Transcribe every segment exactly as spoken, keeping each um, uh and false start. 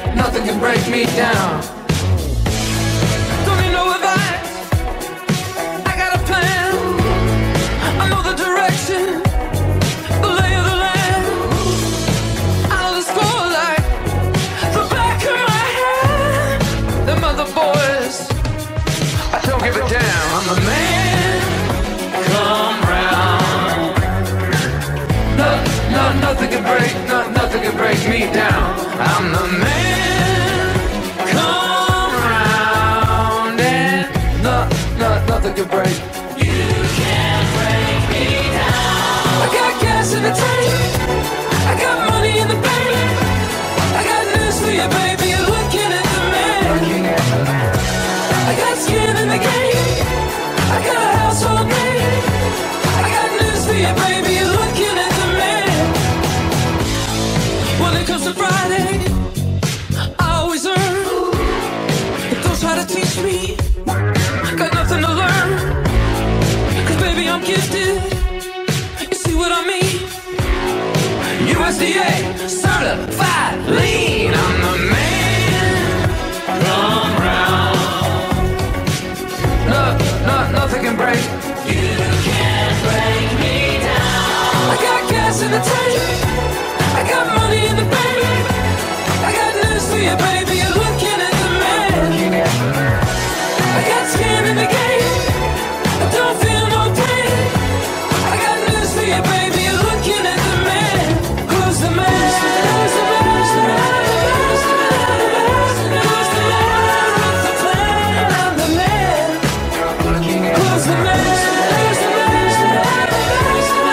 nothing can break me down. Don't need no advice, I got a plan. I know the direction, the lay of the land. I know the score like the back of my hand. Them other boys, I don't give a damn. I'm the man, come round. No, no, nothing can break, no, nothing can break me down. I'm the man, come round, and no, no, nothing can break. You can't break me down. I got gas in the tank, I got money in the bank. I got news for you, baby, you're looking at the man. I got skin in the game, I got a household name. I got news for you, baby, you're looking at the man. When it comes to Friday, I always earn. But don't try to teach me, got nothing to learn. Cause baby, I'm gifted, you see what I mean? U S D A, certified lean. I'm the man, come round. No, no, nothing can break. You can't break me down. I got gas in the tank, I got money in the bank. I got news for you, baby, you're looking at the man. I got skin in the game, I don't feel no pain. I got news for you, baby, you're looking at the man. Who's the man? Who's the man? Who's the man? Who's the man? Who's the man with the plan? I'm the man. Who's the man? Who's the man? Who's the man? Who's the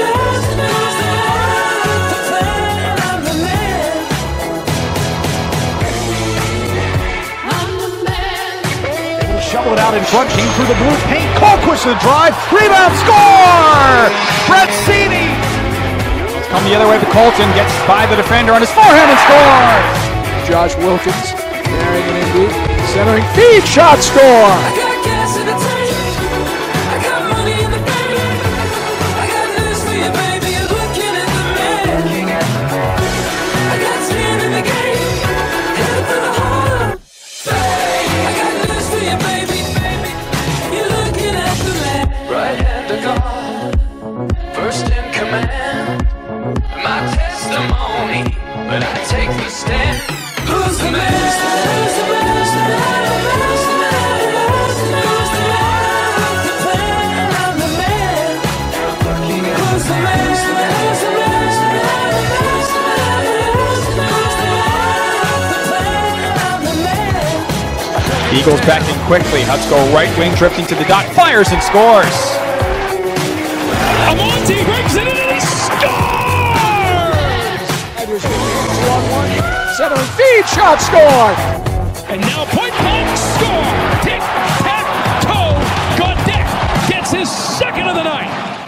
man with the plan? I'm the man. I'm the man. Shovel it out in front, came through the blue paint. Colquist to the drive, rebound, score! Brett Seney! Come the other way, but Colton gets by the defender on his forehand and scores! Josh Wilkins carrying it in deep, centering, feed shot, score! I got gas in the tank, I got money in the bank. I got news for you, baby, you're looking at the man. I got skin in the game, headed for the heart. I got news for you, baby, baby, you're looking at the man. Right hand to God, first in command. My testimony, but I take the stand. Who's the man? Who's the man? Who's the man? Who's the man? Who's the man? Who's the man with the plan? I'm the man. Who's the man? Who's the man? Who's the man? Who's the man? Who's the man? Who's the man with the plan? I'm the man. Eagles backing quickly. Huts go right wing, drifting to the dot, fires and scores. Amonte brings it in and he scores! Centering, feed shot, score! And now point blank score! Tic tac toe! Gaudette gets his second of the night.